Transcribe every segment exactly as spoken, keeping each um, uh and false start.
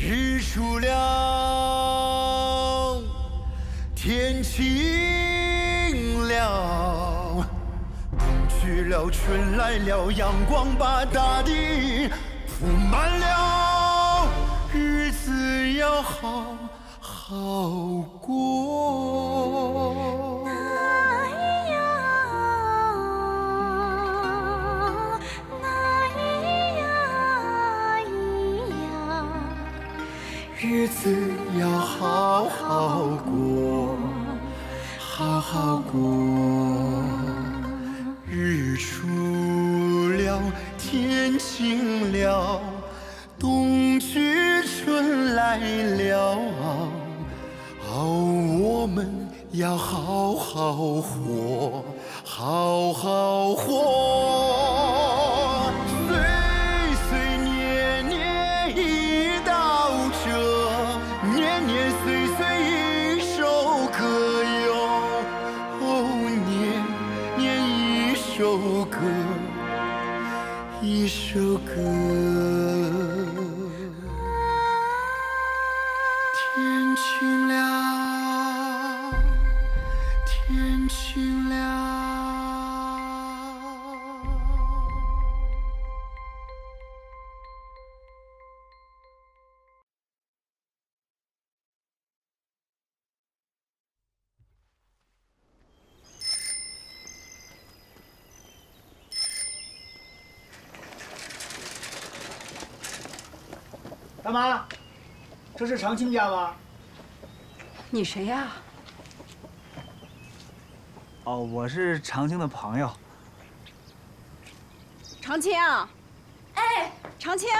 日出了，天晴了，冬去了，春来了，阳光把大地铺满了，日子要好好过。日子要好好过，好好过。日出了，天晴了，冬去春来了，我们要好好活，好好活。岁岁年年一道辙，年年岁岁一首歌哟，哦，年年一首歌，一首歌。天晴了，天晴了。 大妈，这是长青家吗？ 你谁呀？ 哦，我是长青的朋友。 长青，哎，长青，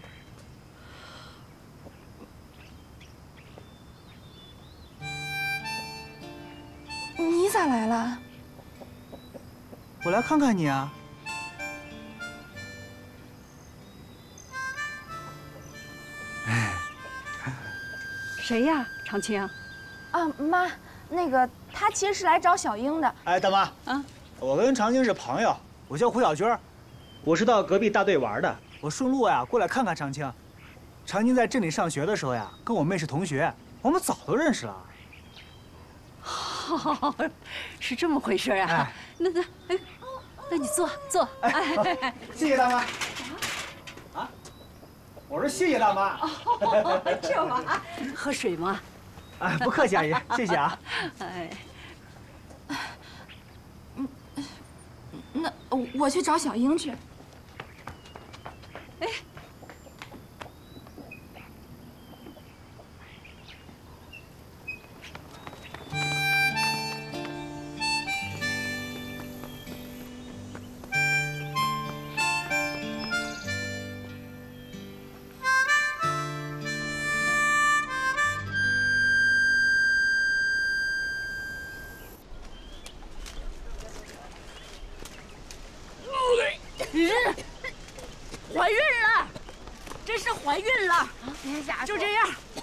你咋来了？ 我来看看你啊。 谁呀？长青。 啊，妈，那个他其实是来找小英的。 哎，大妈， 啊， 我跟长青是朋友，我叫胡小军，我是到隔壁大队玩的，我顺路呀过来看看长青。长青在镇里上学的时候呀，跟我妹是同学，我们早都认识了。 哦，是这么回事啊？哎、那那哎，那你坐坐。 哎，哎谢谢大妈。啊，我说谢谢大妈。 哦，这玩意儿，喝水吗？ 哎，不客气，阿姨，谢谢啊。 哎， 嗯，那我去找小英去。 哎，怀孕了，真是怀孕了！ 别瞎说， 就这样，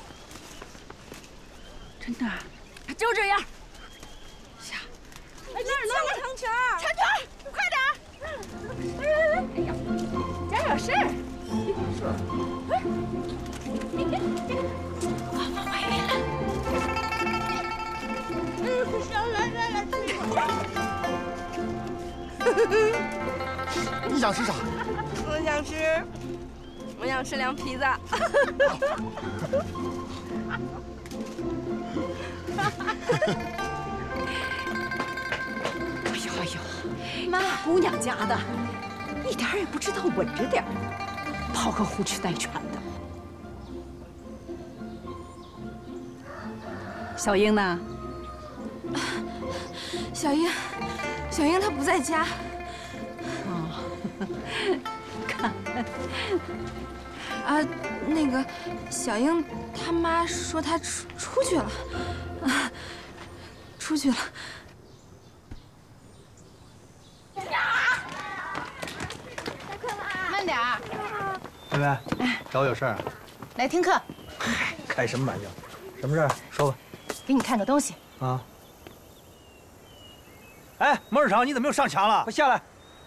真的，就这样。下， 哎，那儿呢？长裙儿， 长裙儿，快点！来来来，哎呀，家有事儿。说，哎，你看，我我怀孕了。嗯，行，来来来， 你想吃啥？ 我想吃，我想吃凉皮子。 哎呦哎呦，妈，姑娘家的，一点也不知道稳着点，跑个胡吃带喘的。小英呢？ 小英，小英她不在家。 哦，看， 啊，那个小英她妈说她出出去了，啊，出去了。 慢点儿。 妹妹，找我有事儿啊？ 来听课。 嗨，开什么玩笑？什么事儿？说吧。 给你看个东西。 啊。哎，孟日常，你怎么又上墙了？快下来！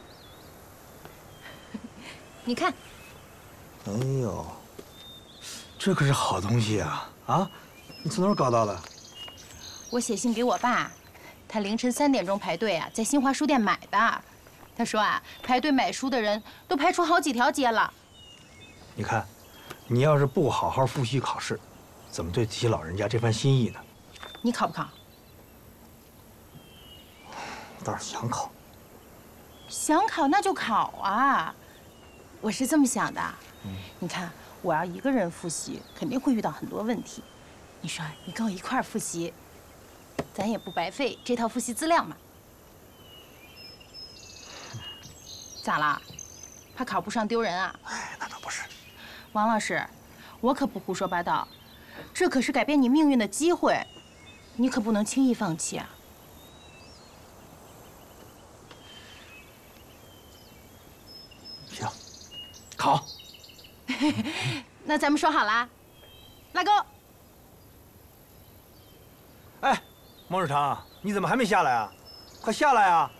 你看。 哎呦， 这可是好东西啊！啊，你从哪儿搞到的？ 我写信给我爸，他凌晨三点钟排队啊，在新华书店买的。他说啊，排队买书的人都排出好几条街了。 你看，你要是不好好复习考试，怎么对得起老人家这番心意呢？ 你考不考？ 我倒是想考。 想考那就考啊！我是这么想的， 嗯， 你看，我要一个人复习，肯定会遇到很多问题。你说你跟我一块儿复习，咱也不白费这套复习资料嘛。咋啦？怕考不上丢人啊？ 哎，那倒不是。 王老师，我可不胡说八道，这可是改变你命运的机会，你可不能轻易放弃啊！ 行，考。 那咱们说好啦，拉钩。 哎，孟日常，你怎么还没下来啊？快下来啊！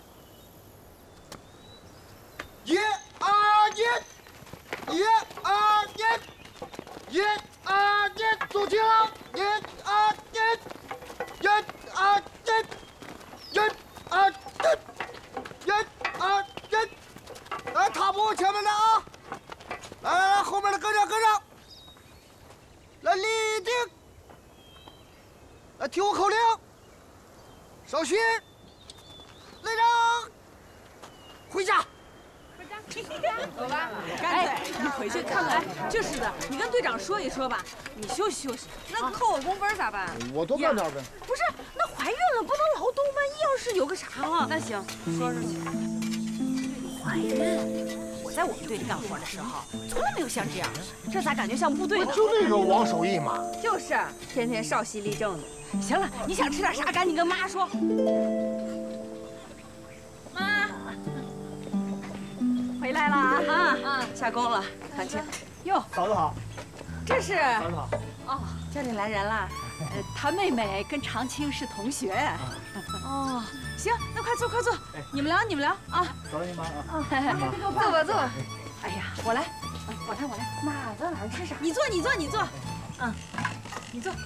一二一，一二一，一二一，走起来！一二一，一二一，一二一，一二一，来，踏步前面的啊！来来来，后面的跟上跟上，来立定，来听我口令，稍息，立正，回家。 走吧，干脆你回去看看。就是的，你跟队长说一说吧。你休息休息。 那扣我工分咋办？ 我多干点呗。 不是，那怀孕了不能劳动，万一要是有个啥啊？ 那行，说说去。 怀孕？我在我们队里干活的时候，从来没有像这样，这咋感觉像部队呢？ 就那个王守义嘛。 就是，天天少息立正的。 行了，你想吃点啥，赶紧跟妈说。妈。回来了啊！啊啊， 下工了，团庆。 哟， 嫂子好。 这是嫂子好。 哦，这里来人了。呃，他妹妹跟常青是同学。哦，行，那快坐快坐，你们聊你们聊啊。 嫂子您忙啊。 坐吧坐吧。 哎呀，我来，我来我来。妈，咱晚上吃啥？你坐你坐你坐。嗯，你坐。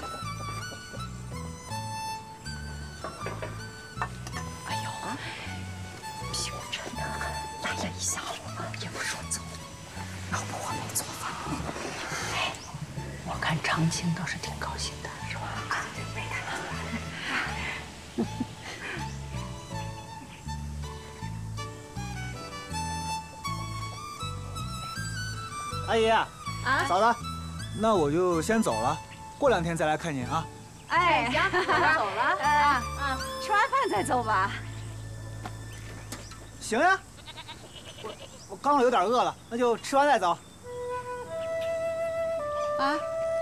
哎呦，屁股沉得很，来了一下午也不说走，要不我没做饭。哎，我看常青倒是挺高兴的，是吧？啊，没看出来。 阿姨啊，嫂子，那我就先走了，过两天再来看您啊。 哎，行，走了啊啊，吃完饭再走吧。 行呀，我我刚好有点饿了，那就吃完再走。 啊。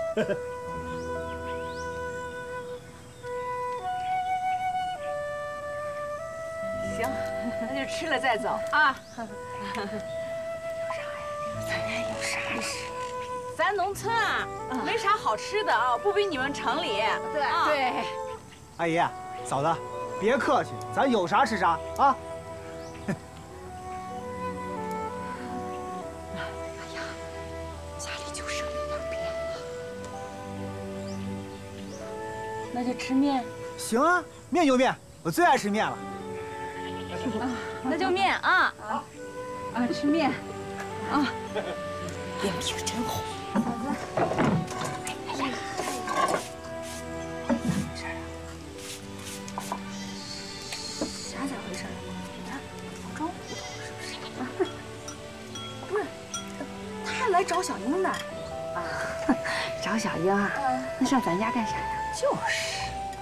行，那就吃了再走啊。有啥呀？咱农村啊，没啥好吃的啊，不比你们城里。对对。 阿姨，嫂子，别客气，咱有啥吃啥啊。 哎呀，家里就剩那点面了，那就吃面。 行啊，面就面，我最爱吃面了。 那就面啊啊啊！吃面啊！脸皮可真厚。嫂子，哎呀，啥咋回事？啊，装糊涂是不是？不是，他还来找小英呢。啊，找小英啊？那上咱家干啥呀？就是。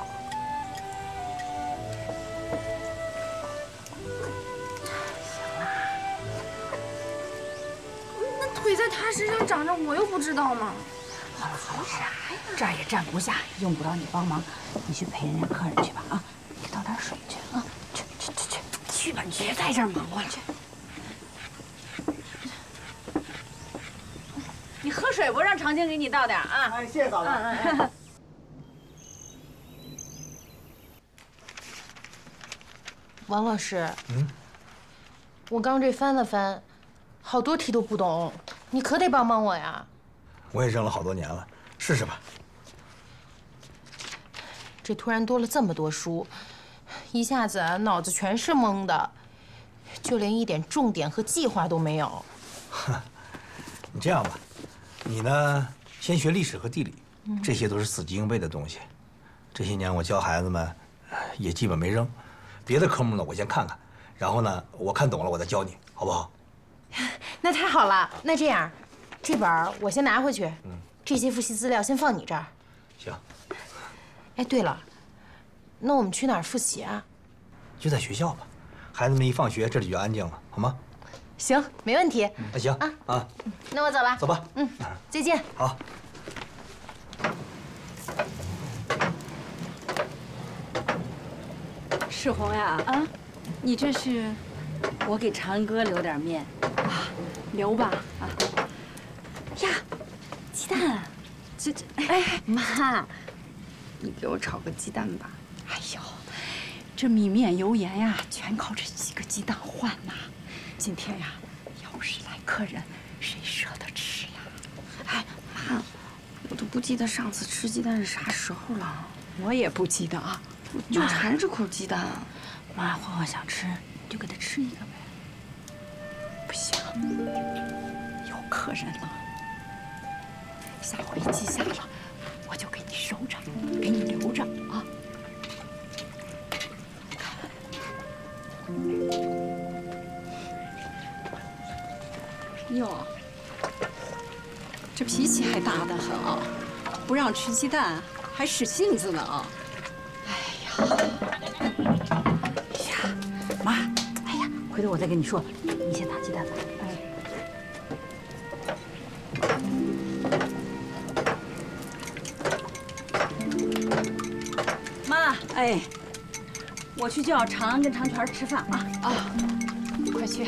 腿在他身上长着，我又不知道吗？ 好了好了好了，这儿也站不下，用不着你帮忙，你去陪人家客人去吧啊！给倒点水去啊！去去去去去吧，你别在这儿忙活了。去，你喝水不？让常青给你倒点啊！ 哎，谢谢嫂子。嗯嗯嗯。 王老师， 嗯， 我刚这翻了翻，好多题都不懂，你可得帮帮我呀。 我也扔了好多年了，试试吧。 这突然多了这么多书，一下子啊脑子全是懵的，就连一点重点和计划都没有。 你这样吧，你呢先学历史和地理，这些都是死记硬背的东西。这些年我教孩子们，也基本没扔。别的科目呢，我先看看，然后呢，我看懂了我再教你，好不好？ 那太好了，那这样，这本儿我先拿回去，嗯，这些复习资料先放你这儿。 行。 哎，对了，那我们去哪儿复习啊？ 就在学校吧，孩子们一放学这里就安静了，好吗？ 行，没问题。 那行啊啊， 那我走了。 走吧。 嗯，再见。 好。 世红呀，啊，你这是我给长哥留点面啊，留吧啊。呀，鸡蛋，这这，哎，妈，你给我炒个鸡蛋吧。哎呦，这米面油盐呀，全靠这几个鸡蛋换呐。今天呀，要是来客人，谁舍得吃呀？哎，妈，我都不记得上次吃鸡蛋是啥时候了。我也不记得啊。就馋这口鸡蛋，妈，欢欢想吃，就给他吃一个呗。不行，有客人了，下回记下了，我就给你收着，给你留着啊。哟，这脾气还大得很啊，不让吃鸡蛋，还使性子呢啊。呀，妈，哎呀，回头我再跟你说，你先打鸡蛋吧。哎，妈，哎，我去叫长安跟长全吃饭啊啊，快去。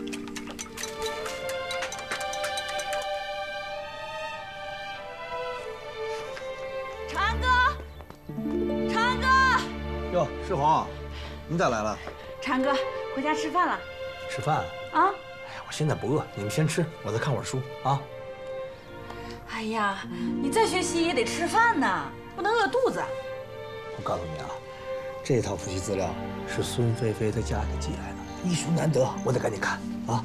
长安哥。 哟，世红，你咋来了？ 长哥，回家吃饭了。 吃饭啊？ 哎呀，我现在不饿，你们先吃，我再看会儿书啊。 哎呀，你再学习也得吃饭呐，不能饿肚子。 我告诉你啊，这套复习资料是孙菲菲她家里寄来的，一书难得，我得赶紧看啊。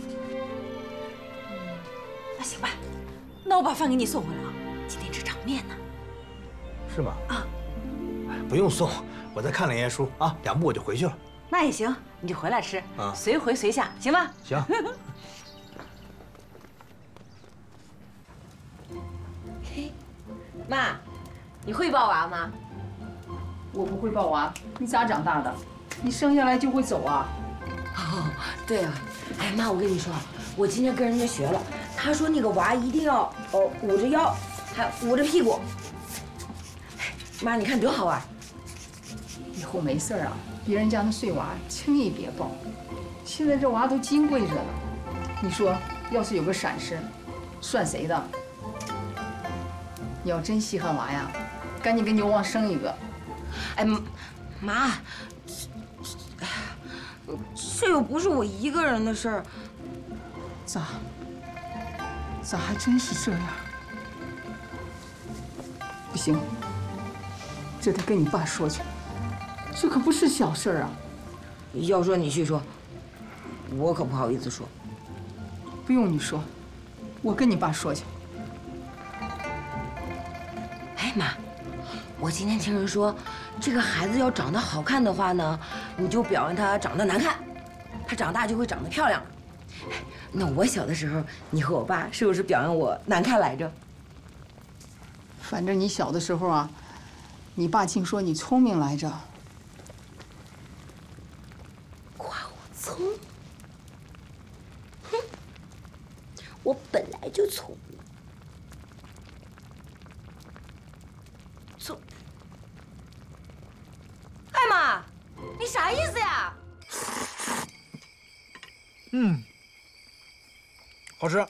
那行吧，那我把饭给你送回来啊，今天吃场面呢。 是吗？ 啊。 不用送。我再看两页书啊，两部我就回去了。 那也行，你就回来吃啊，随回随下，行吗？ 行。 嘿，妈，你会抱娃吗？ 我不会抱娃，你咋长大的？你生下来就会走啊？ 哦，对啊。哎妈，我跟你说，我今天跟人家学了，他说那个娃一定要哦捂着腰，还捂着屁股。妈，你看多好玩。 以后没事啊，别人家那碎娃轻易别抱。现在这娃都金贵着呢，你说要是有个闪失，算谁的？你要真稀罕娃呀，赶紧跟牛旺生一个。 哎，妈，这又不是我一个人的事儿。 咋？咋还真是这样？不行，这得跟你爸说去。这可不是小事儿啊！ 要说你去说，我可不好意思说。 不用你说，我跟你爸说去。 哎妈，我今天听人说，这个孩子要长得好看的话呢，你就表扬他长得难看，他长大就会长得漂亮。那我小的时候，你和我爸是不是表扬我难看来着？ 反正你小的时候啊，你爸净说你聪明来着。 聪，哼，我本来就聪明。聪，哎妈，你啥意思呀？ 嗯，好吃。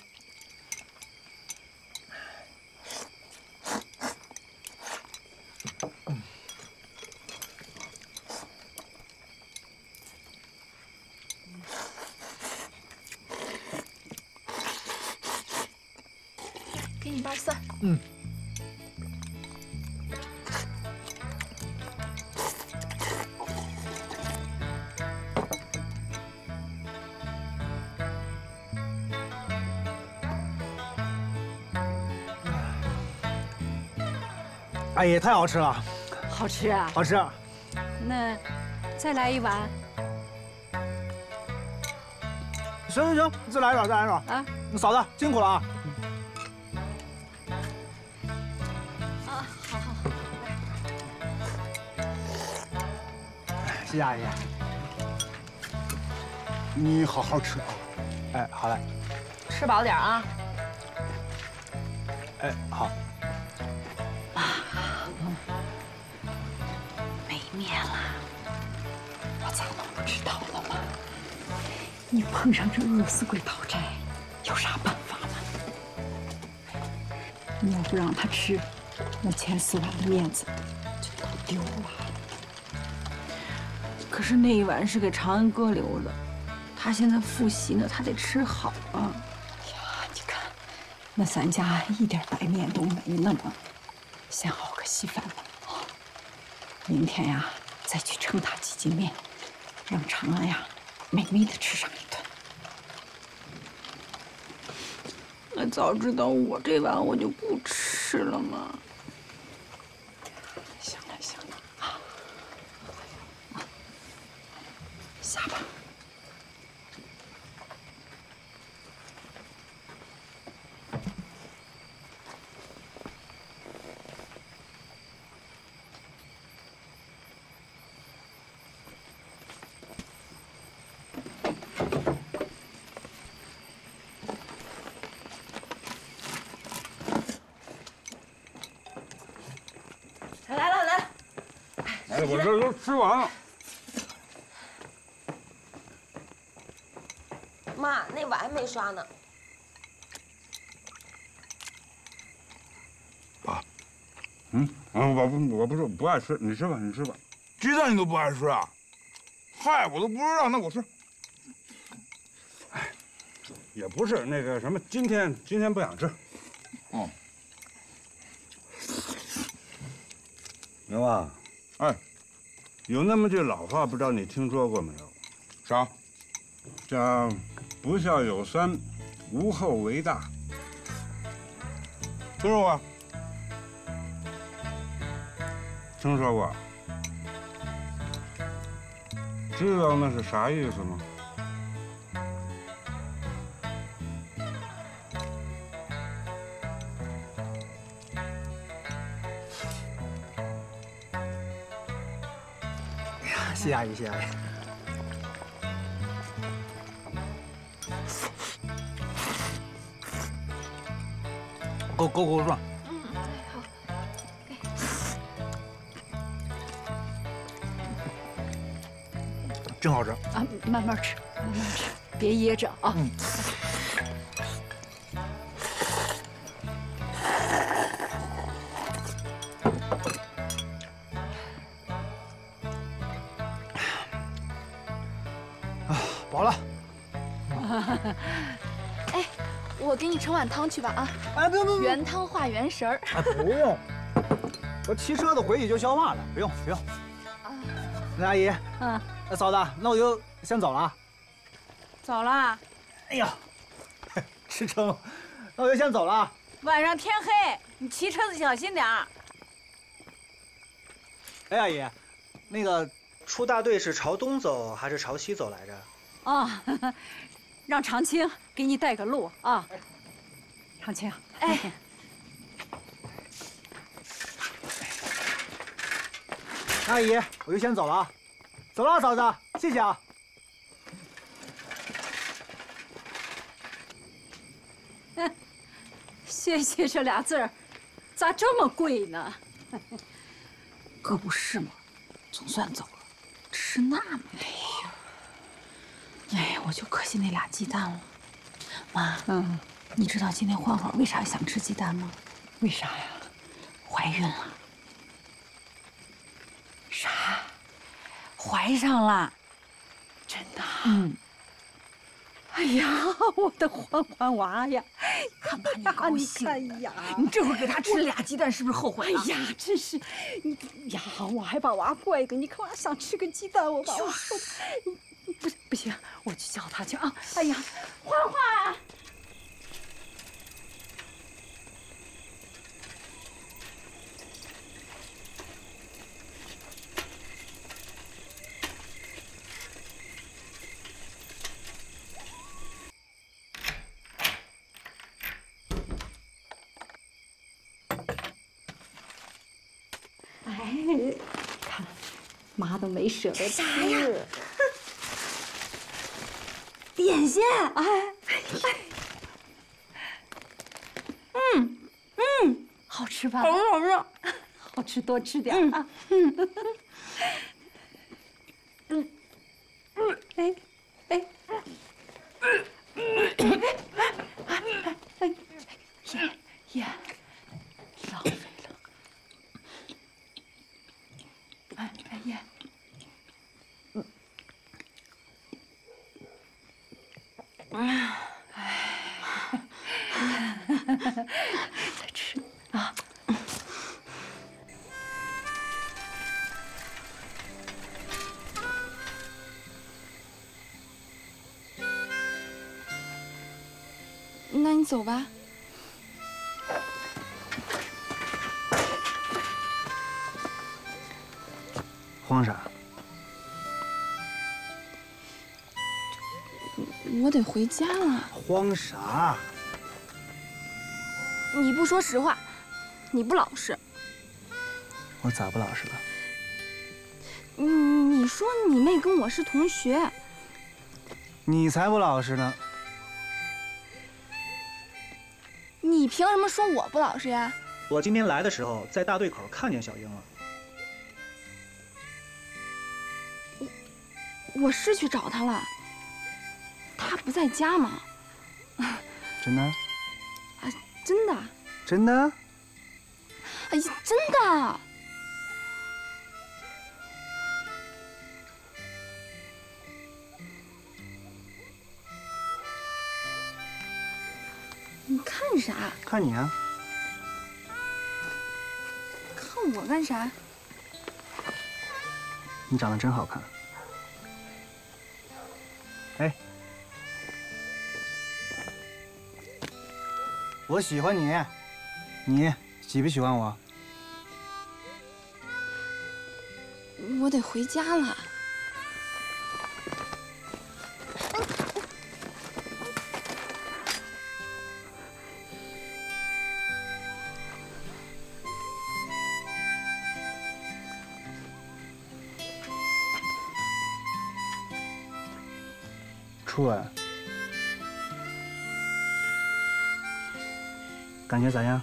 给你爸事儿。 嗯。阿姨，太好吃了。 好吃啊！ 好吃。 那再来一碗。 行行行，再来一碗，再来一碗啊！嫂子辛苦了啊！ 啊，好好好， 谢谢阿姨。 你好好吃啊！ 哎，好嘞。 吃饱点啊！ 哎，好。 没面了，我咋能不知道了吗？你碰上这饿死鬼讨债，有啥办法吗？你要不让他吃，那前四碗的面子就都丢了。可是那一碗是给长安哥留的，他现在复习呢，他得吃好啊。呀，你看，那咱家一点白面都没呢嘛，先熬个稀饭吧啊。明天呀，再去称他几斤面，让长安呀美美的吃上一顿。那早知道我这碗我就不吃了嘛。行了行了啊，下吧。 来了来了， 哎，我这都吃完了。 妈，那碗还没刷呢。 爸，嗯嗯，我不我不是不爱吃，你吃吧你吃吧。鸡蛋你都不爱吃啊？嗨，我都不知道，那我吃。哎，也不是那个什么，今天今天不想吃。哦。牛啊，哎，有那么句老话，不知道你听说过没有？啥？叫“不孝有三，无后为大”。听说过？听说过。知道那是啥意思吗？ 谢谢阿姨，谢谢阿姨。够够够爽。 嗯，好。 真好吃啊！慢慢吃，慢慢吃，别噎着啊。嗯。 饱了。 哎，我给你盛碗汤去吧啊！ 哎，不用不用， 原汤化原食儿。 哎，不用，我骑车子回去就消化了，不用不用。啊，那阿姨，嗯，那嫂子，那我就先走了啊。 走了。 哎呀，吃撑，那我就先走了啊。 晚上天黑，你骑车子小心点儿。 哎，阿姨，那个出大队是朝东走还是朝西走来着？ 哦，让长青给你带个路啊。长青，哎， 阿姨，我就先走了啊。走了，嫂子，谢谢啊。 谢谢这俩字儿，咋这么贵呢？可不是嘛，总算走了，吃那么多。哎呀，我就可惜那俩鸡蛋了。妈，嗯，你知道今天焕焕为啥想吃鸡蛋吗？为啥呀？怀孕了。啥？怀上了？真的？嗯。 哎呀，我的欢欢娃呀，看把你高兴的呀！你这会儿给他吃俩鸡蛋，是不是后悔了？哎呀，真是，你呀，我还把娃怪给你，看娃想吃个鸡蛋，我把娃说，你不是不行，我去叫他去啊！哎呀，欢欢。 哎，看，妈都没舍得吃。啥呀？ 点心。哎， 嗯嗯，好吃吧？ 好吃好吃， 好吃多吃点啊。嗯嗯嗯，哎哎哎哎哎，爷爷，浪费。 哎哎爷，嗯，哎，再吃啊！ 那你走吧。 慌啥？ 我得回家了。 慌啥？ 你不说实话，你不老实。 我咋不老实了？ 你你说你妹跟我是同学， 你才不老实呢！ 你凭什么说我不老实呀？ 我今天来的时候在大队口看见小英了。 我是去找他了，他不在家吗？ 真的？ 啊，真的？ 真的？ 哎呀，真的！你看啥？ 看你啊！ 看我干啥？ 你长得真好看。 哎，我喜欢你，你喜不喜欢我？ 我得回家了。 初吻，感觉咋样？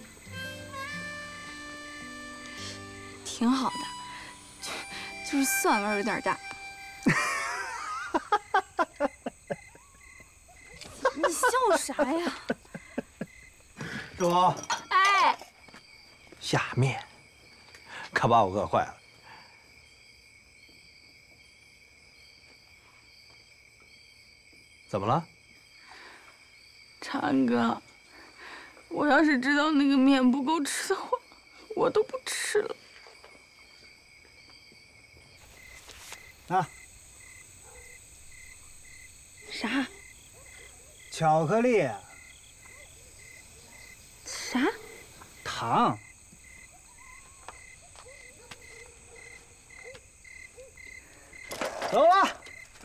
挺好的，就就是蒜味有点大。你笑啥呀？ 主， 哎， 下面可把我饿坏了。 怎么了， 禅哥？我要是知道那个面不够吃的话，我都不吃了。 啊？ 啥？ 巧克力。 啥？ 糖。走吧。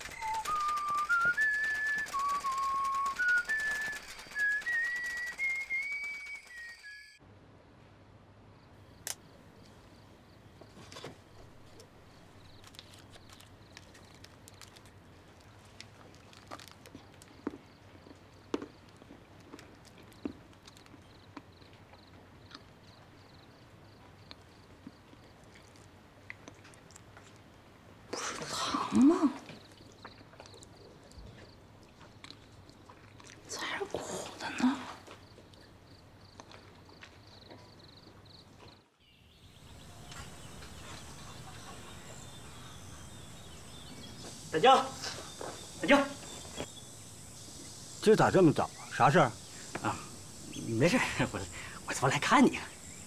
糖吗？咋还是苦的呢？ 大江，大江， 今儿咋这么早？啥事儿？ 啊，没事，我我这不来看你。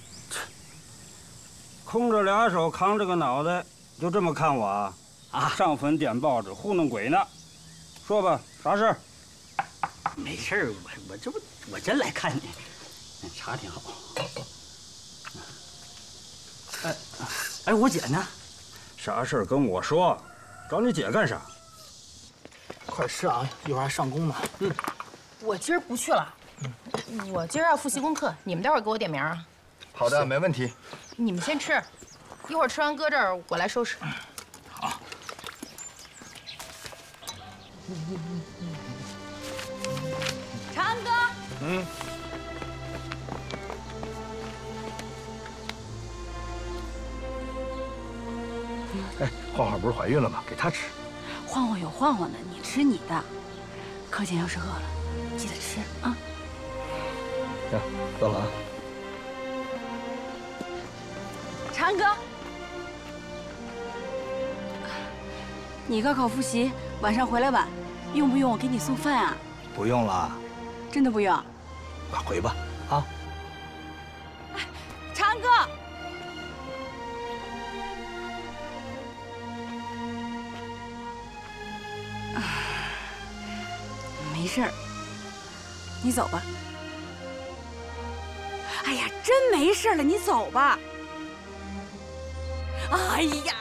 空着俩手扛着个脑袋，就这么看我啊？啊！上坟点报纸糊弄鬼呢？说吧，啥事儿？ 没事儿，我我这不我真来看你，茶挺好。哎哎，我姐呢？ 啥事儿跟我说，找你姐干啥？ 快吃啊，一会儿还上工呢。嗯， 我今儿不去了。嗯，我今儿要复习功课，你们待会儿给我点名啊。 好的，没问题。 你们先吃，一会儿吃完搁这儿，我来收拾。 好。 长哥。 嗯。 哎，晃晃不是怀孕了吗？给她吃。 晃晃有晃晃的，你吃你的。课间要是饿了，记得吃啊。 行，走了啊。 长哥，你高考复习晚上回来晚，用不用我给你送饭啊？ 不用了。 真的不用？ 快回吧，啊。 长哥。没事儿，你走吧。哎呀，真没事了，你走吧。哎呀！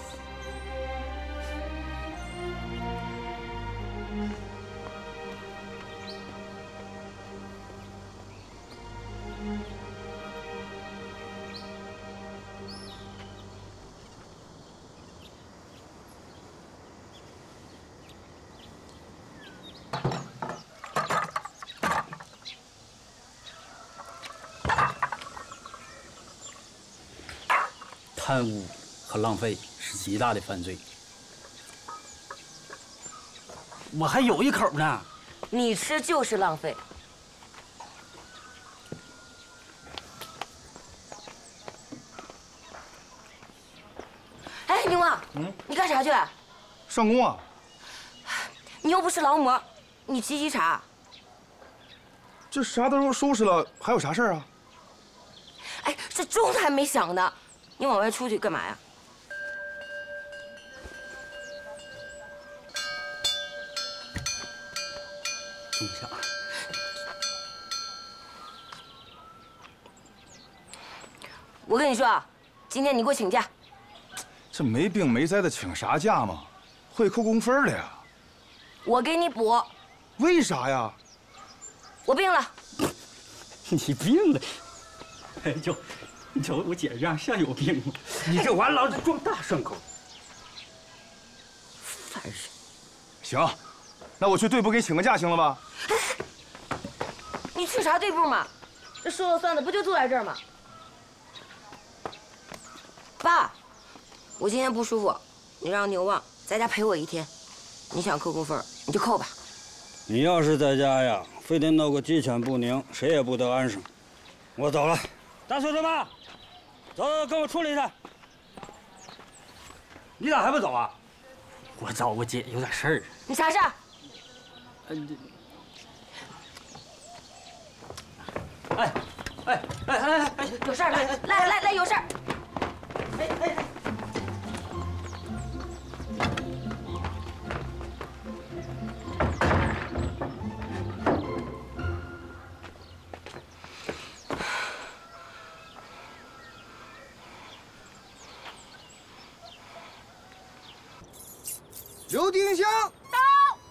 贪污和浪费是极大的犯罪。我还有一口呢。 你吃就是浪费。哎，牛啊，嗯，你干啥去？ 上工啊。 你又不是劳模，你急急啥？ 这啥都收拾了，还有啥事儿啊？ 哎，这钟还没响呢。你往外出去干嘛呀？ 钟响。 我跟你说啊，今天你给我请假。 这没病没灾的请啥假嘛？会扣工分的呀。 我给你补。 为啥呀？ 我病了。 你病了？哎呦！你瞅我姐这样像有病吗？你这完老子装大牲口， 烦人！ 行，那我去队部给请个假，行了吧？ 你去啥队部嘛？这说了算的不就坐在这儿吗？爸，我今天不舒服，你让牛旺在家陪我一天。你想扣工分，你就扣吧。 你要是在家呀，非得闹个鸡犬不宁，谁也不得安生。我走了，大孙子们。走，跟我处理去。你咋还不走啊？ 我找我姐有点事儿。 你啥事儿？ 哎哎哎哎哎， 有事儿来来来来，有事儿。 哎哎哎。 刘丁香到。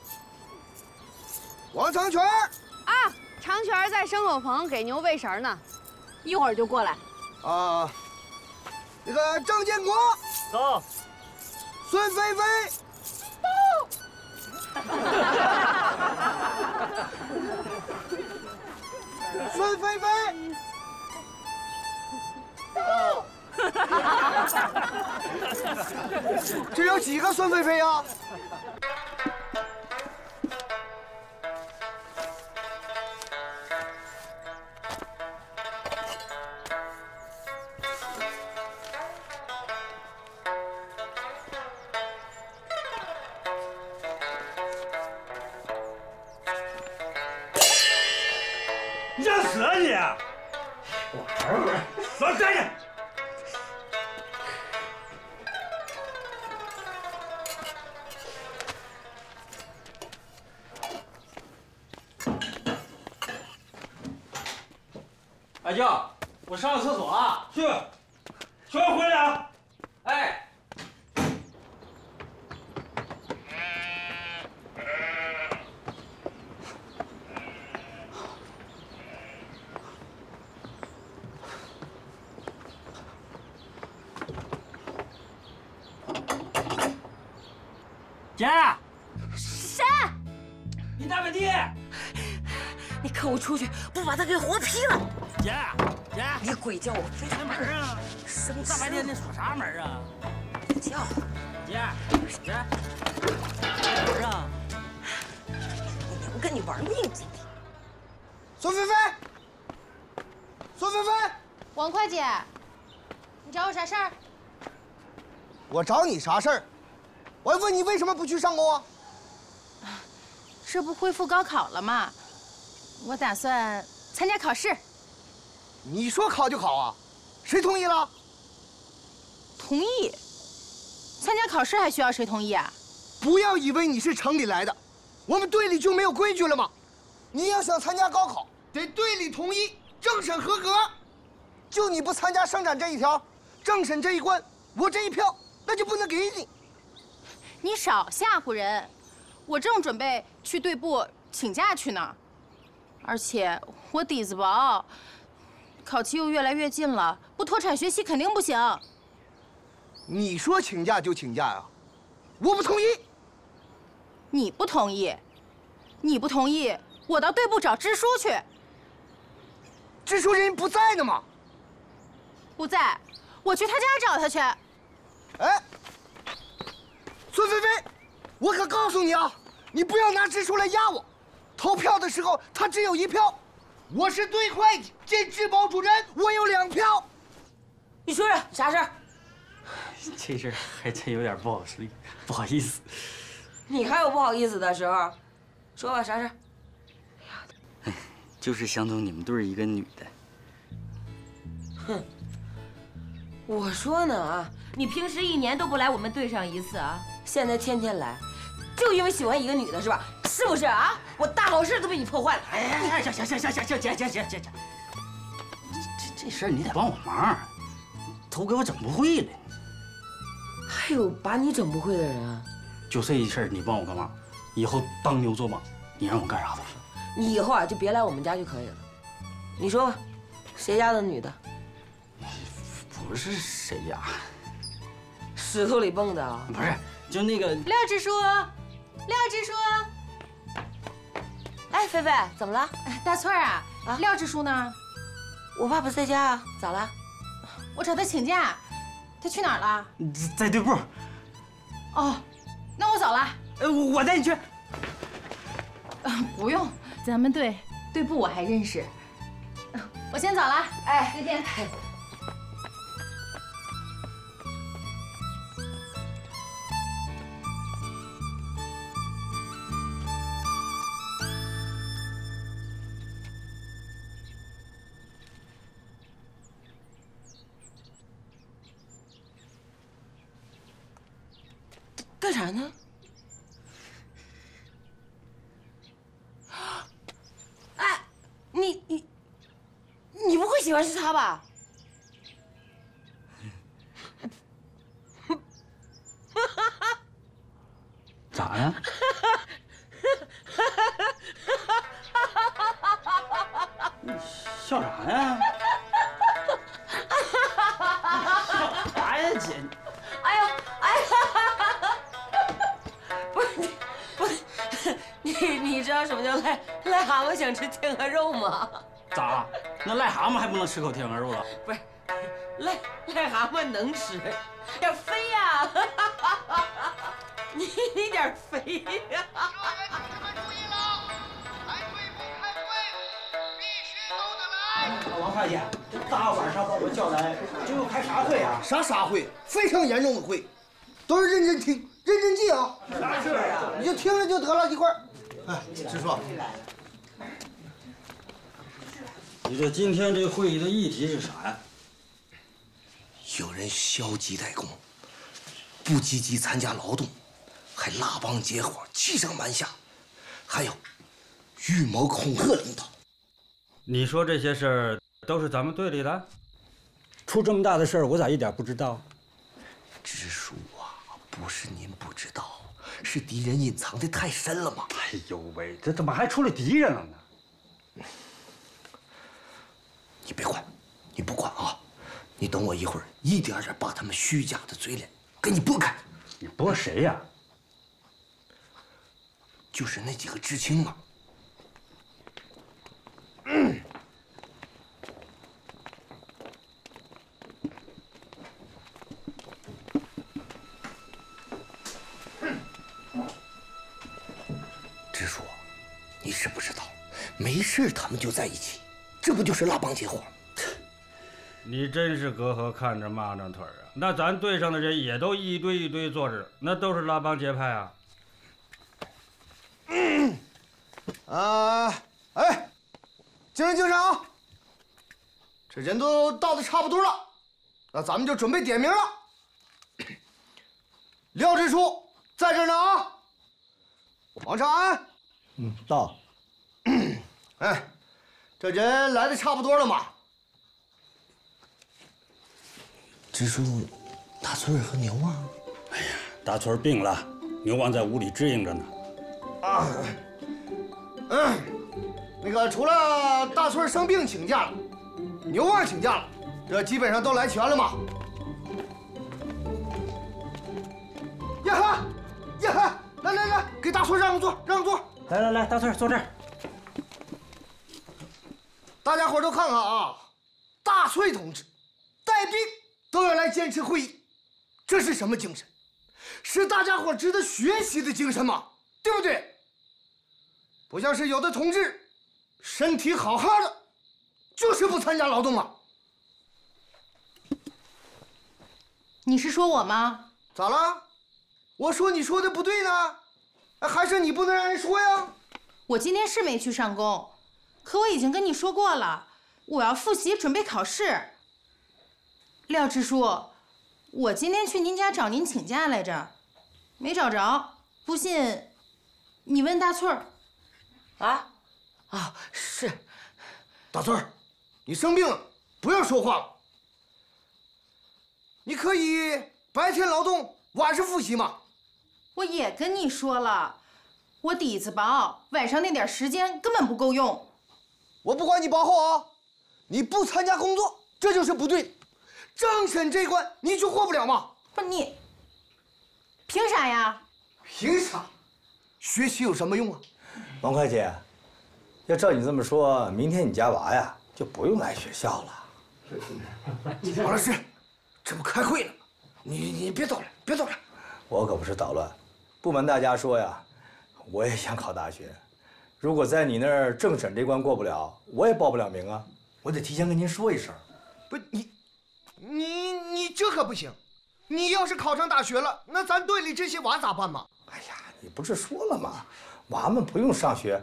王长全啊，长全在牲口棚给牛喂食呢，一会儿就过来。 啊，那个张建国到。 孙菲菲到。 孙菲菲到。 这有几个孙菲菲呀？ 我待着。 阿娇，我上个厕所啊， 去，全回来啊！ 哎。 姐， 谁？ 你大表弟！ 你看我出去，不把他给活劈了！ 姐，姐， 你鬼叫我非开门啊！ 生气！ 大白天的锁啥门啊？ 叫！ 姐，姐，开门啊！ 我娘跟你玩命今天。 孙菲菲，孙菲菲， 王会计，你找我啥事儿？ 我找你啥事儿？ 我还问你为什么不去上工啊？ 这不恢复高考了吗？我打算参加考试。 你说考就考啊？谁同意了？ 同意。参加考试还需要谁同意啊？ 不要以为你是城里来的，我们队里就没有规矩了吗？你要想参加高考，得队里同意，政审合格。就你不参加生产这一条，政审这一关，我这一票那就不能给你。 你少吓唬人！我正准备去队部请假去呢，而且我底子薄，考期又越来越近了，不脱产学习肯定不行。 你说请假就请假呀？我不同意。 你不同意？你不同意，我到队部找支书去。 支书人不在呢吗？ 不在，我去他家找他去。 哎。 孙菲菲，我可告诉你啊，你不要拿支书来压我。投票的时候他只有一票，我是队会计兼治保主任，我有两票。 你说说啥事儿？ 这事儿还真有点不好意思，不好意思。 你还有不好意思的时候？说吧，啥事儿？ 哎，就是想走你们队一个女的。 哼，我说呢啊，你平时一年都不来我们队上一次啊？ 现在天天来，就因为喜欢一个女的是吧？是不是啊？我大好事都被你破坏了！ 哎哎，行行行行行行，姐姐姐姐姐，这这事儿你得帮我忙，都给我整不会了。 还有把你整不会的人啊？ 就这一事儿，你帮我干嘛？以后当牛做马，你让我干啥都行。 你以后啊就别来我们家就可以了。你说吧，谁家的女的？ 不是谁家， 石头里蹦的啊？ 不是。 就那个廖支书，廖支书， 哎，菲菲，怎么了？ 大翠儿啊，啊，廖支书呢？ 我爸不在家啊，咋了？ 我找他请假，他去哪儿了？ 在队部。 哦，那我走了。 呃，我带你去。 啊，不用，咱们队队部我还认识。我先走了，哎，再见。 干啥呢？哎，你你你不会喜欢是他吧？ 咋呀？笑啥呀？笑啥呀，姐？ 哎呦，哎呀！不是你，不是你，你知道什么叫癞癞蛤蟆想吃天鹅肉吗？ 咋？那癞蛤蟆还不能吃口天鹅肉了？ 不是，癞癞蛤蟆能吃，点飞呀！你你点肥呀！ 王会计，这大晚上把我叫来，这又开啥会啊？ 啥啥会？非常严重的会，都是认真听、认真记啊！ 啥事儿啊？ 你就听着就得了，一会儿。哎，支书， 你这今天这会议的议题是啥呀？ 有人消极怠工，不积极参加劳动，还拉帮结伙、欺上瞒下，还有预谋恐吓领导。 你说这些事儿都是咱们队里的？出这么大的事儿，我咋一点不知道？ 支书啊，不是您不知道，是敌人隐藏的太深了嘛。 哎呦喂，这怎么还出来敌人了呢？ 你别管，你不管啊！你等我一会儿，一点点把他们虚假的嘴脸给你拨开。 你拨谁呀？ 就是那几个知青嘛。嗯。支书，你知不知道，没事他们就在一起，这不就是拉帮结伙？ 你真是隔河看着蚂蚱腿啊！那咱队上的人也都一堆一堆坐着，那都是拉帮结派啊！ 嗯，啊，哎，精神精神啊！这人都到的差不多了，那咱们就准备点名了。廖支书在这儿呢啊！王长安， 嗯，到。 哎，这人来的差不多了嘛？支书，大翠和牛旺。 哎呀，大翠病了，牛旺在屋里支应着呢。 啊，嗯，那个除了大翠生病请假了，牛旺请假了，这基本上都来全了嘛。呀哈，呀哈，来来来，给大翠让个座，让个座。 来来来，大翠坐这儿。 大家伙都看看啊，大翠同志带病都要来坚持会议，这是什么精神？是大家伙值得学习的精神吗？对不对？不像是有的同志，身体好好的，就是不参加劳动嘛。 你是说我吗？ 咋了？我说你说的不对呢，还是你不能让人说呀？ 我今天是没去上工，可我已经跟你说过了，我要复习准备考试。廖支书，我今天去您家找您请假来着，没找着，不信你问大翠儿。 啊？啊，是。 大翠儿，你生病了，不要说话了。你可以白天劳动，晚上复习嘛。 我也跟你说了，我底子薄，晚上那点时间根本不够用。 我不管你薄厚啊，你不参加工作，这就是不对的。政审这一关你就过不了吗？ 不是你，凭啥呀？ 凭啥？学习有什么用啊？ 王会计，要照你这么说，明天你家娃呀就不用来学校了。 王老师，这不开会了吗？你你别捣乱，别捣乱。 我可不是捣乱，不瞒大家说呀，我也想考大学。如果在你那儿政审这关过不了，我也报不了名啊。我得提前跟您说一声。 不，你，你你这可不行。你要是考上大学了，那咱队里这些娃咋办嘛？ 哎呀，你不是说了吗？娃们不用上学。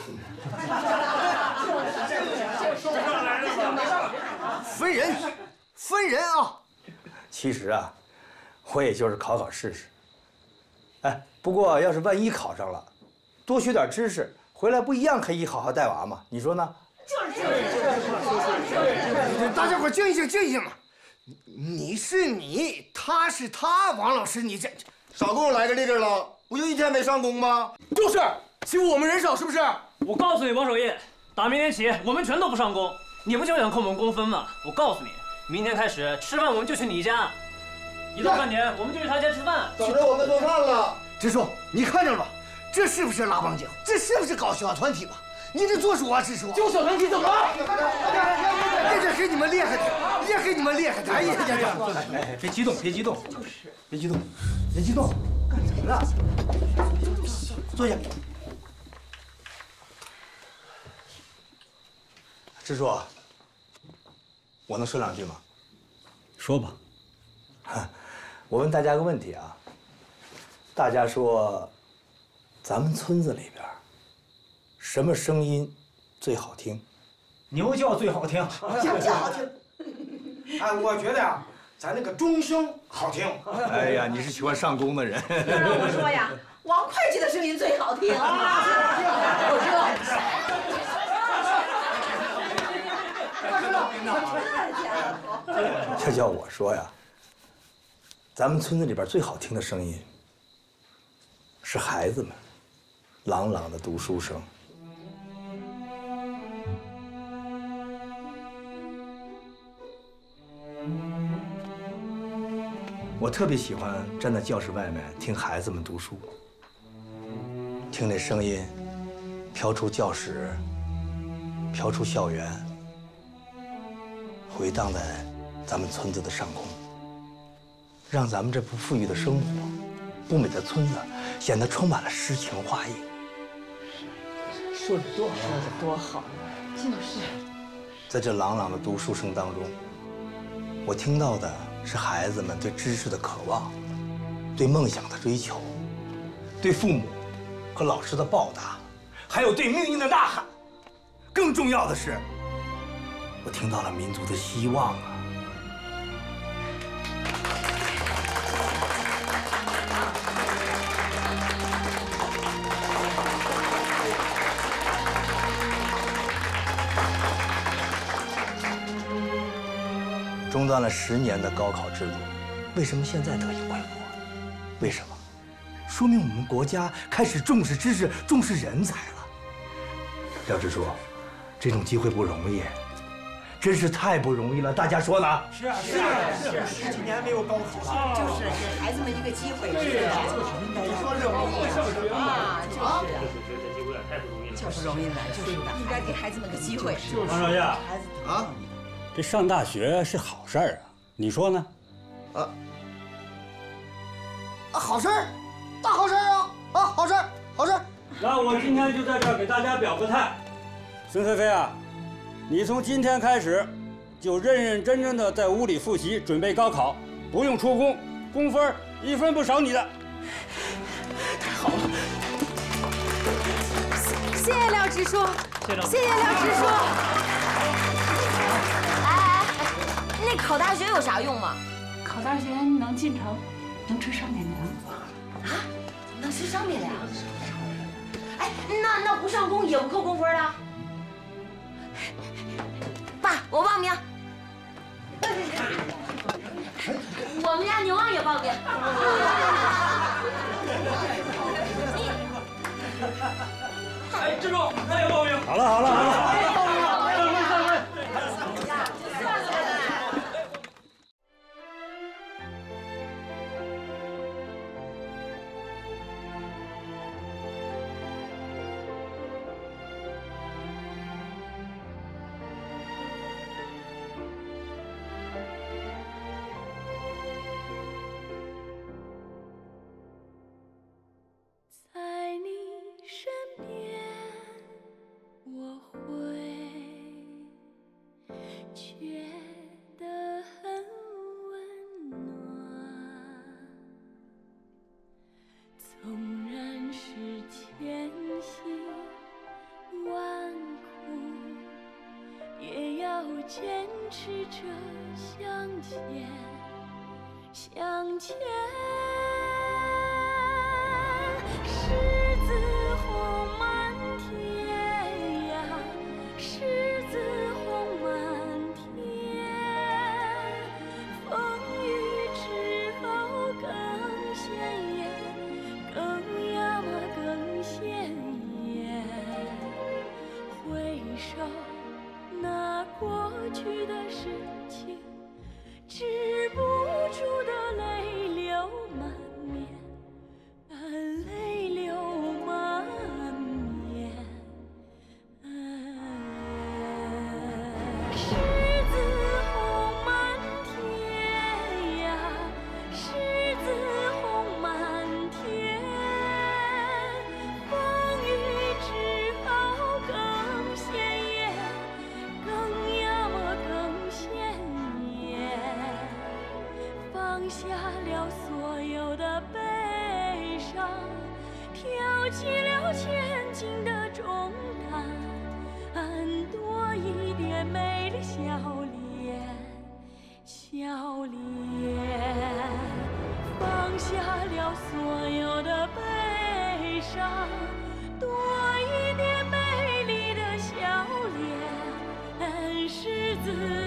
分人，分人啊！ 其实啊，我也就是考考试试。哎，不过要是万一考上了，多学点知识，回来不一样可以好好带娃嘛？你说呢？ 就是。大家伙静一静，静一静嘛。你是你，他是他，王老师，你这少给我来个这个了，不就一天没上工吗？ 就是，欺负我们人少是不是？我告诉你，王守义，打明天起我们全都不上工，你不就想扣我们工分吗？我告诉你，明天开始吃饭我们就去你家，一到饭点我们就去他家吃饭。 等着我们做饭了。 支书，你看着了吧？这是不是拉帮结伙？这是不是搞小团体吧？你得做主啊，支书！ 就小团体怎么了？ 这这给你们厉害的，也给你们厉害的！哎呀呀呀！ 哎，别激动，别激动，就是，别激动，别激动，干什么呢？坐下。支书，我能说两句吗？ 说吧。 我问大家个问题啊，大家说，咱们村子里边，什么声音最好听？ 牛叫最好听， 叫叫好听。 哎，我觉得呀， 咱那个钟声好听。 哎呀，你是喜欢上工的人。 要让我说呀，王会计的声音最好听。我知道。 这叫我说呀，咱们村子里边最好听的声音是孩子们朗朗的读书声。我特别喜欢站在教室外面听孩子们读书，听那声音飘出教室，飘出校园，回荡在咱们村子的上空，让咱们这不富裕的生活、不美的村子显得充满了诗情画意。 说的多好，说的多好，就是。 在这朗朗的读书声当中，我听到的是孩子们对知识的渴望，对梦想的追求，对父母和老师的报答，还有对命运的呐喊。更重要的是，我听到了民族的希望啊！中断了十年的高考制度，为什么现在得以恢复？为什么？说明我们国家开始重视知识、重视人才了。廖支书，这种机会不容易，真是太不容易了。大家说呢？ 是啊，是啊，是啊，十几年没有高考了， 就是给孩子们一个机会，是吧？ 你说容易啊，就是啊， 这这机会太不容易了， 就是不容易了，就是的，应该给孩子们个机会。 王少爷啊， 这上大学是好事儿啊，你说呢？ 啊，啊，好事儿，大好事儿啊！啊，好事儿，好事儿。 那我今天就在这儿给大家表个态，孙菲菲啊，你从今天开始就认认真真的在屋里复习，准备高考，不用出工，工分一分不少你的。 太好了！ 谢谢廖支书，谢谢廖支书。 哎哎，那考大学有啥用吗？ 考大学能进城，能吃商店粮。 啊，能吃商店粮？哎，那那不上工也不扣工分啊？爸，我报名。我们家牛二也报名。 哎，支书，我也报名。 好了好了好了。 散会散会。 在你身边，我会觉得很温暖。纵然是千辛万苦，也要坚持着向前，向前。狮子红满天呀，狮子红满天，风雨之后更鲜艳，更呀嘛更鲜艳。回首那过去的事情，止不住的泪流满面。泪流满面，狮子红满天呀，狮子红满天，风雨之后更鲜艳，更呀嘛更鲜艳，放下了所有的悲。挑起了前进的重担，多一点美丽笑脸，笑脸。 所有的悲伤，多一点美丽的笑脸，是自